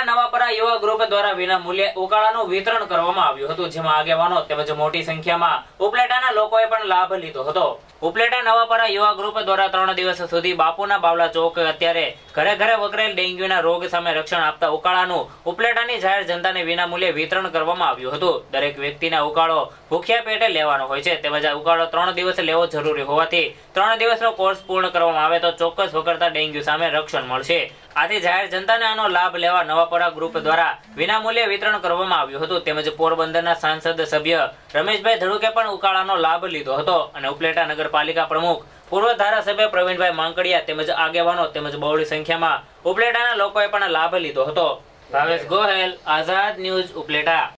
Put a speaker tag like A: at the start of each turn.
A: નવાપરા યુવા ગ્રુપ દ્વારા વિના મૂલ્યે ઉકાળાનું વિતરણ કરવામાં આવ્યું હતું, જેમાં આગેવાનો તેમજ મોટી સંખ્યામાં ઉપલેટાના લોકોએ પણ લાભ લીધો હતો. ઉપલેટા નવાપરા યુવા ગ્રુપ દ્વારા 3 દિવસ સુધી બાપુના બાવલા ચોક અત્યારે ઘરે ઘરે વકરેલ ડેન્ગ્યુના રોગ સામે રક્ષણ આપતા ઉકાળાનું ઉપલેટાની જાહેર જનતાને વિના મૂલ્યે વિતરણ કરવામાં આવ્યું હતું. દરેક વ્યક્તિના ઉકાળો ભૂખ્યા પેટે લેવાનો હોય છે, તેમજ આ ઉકાળો 3 દિવસ લેવો જરૂરી હોવાથી 3 દિવસનો કોર્સ પૂર્ણ કરવામાં આવે તો ચોક્કસ વકરતા ડેન્ગ્યુ સામે રક્ષણ મળશે. આથી જાહેર જનતાને આનો લાભ લેવા નવાપરા ગ્રુપ દ્વારા વિનામૂલ્યે વિતરણ કરવામાં આવ્યું હતું. તેમજ પોરબંદરના સાંસદ સભ્ય રમેશભાઈ ધડુકે પણ ઉકાળાનો લાભ લીધો હતો અને ઉપલેટા નગરપાલિકા પ્રમુખ પૂર્વ ધારાસભ્ય પ્રવીણભાઈ માંકડિયા તેમજ આગેવાનો તેમજ બહોળી સંખ્યામાં ઉપલેટાના લોકોએ પણ લાભ લીધો હતો. ભાવેશ ગોહેલ, આઝાદ ન્યૂઝ, ઉપલેટા.